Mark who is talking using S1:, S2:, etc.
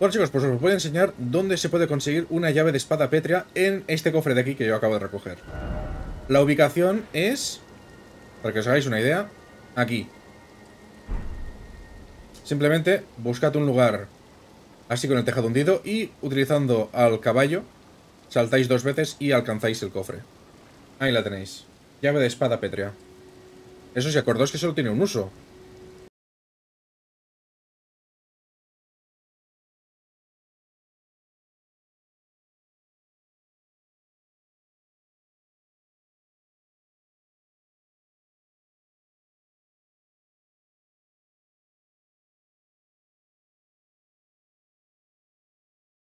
S1: Bueno chicos, pues os voy a enseñar dónde se puede conseguir una llave de espada pétrea en este cofre de aquí que yo acabo de recoger. La ubicación es, para que os hagáis una idea, aquí. Simplemente buscad un lugar así con el tejado hundido y utilizando al caballo saltáis 2 veces y alcanzáis el cofre. Ahí la tenéis. Llave de espada pétrea. Eso sí, acordaos que solo tiene un uso.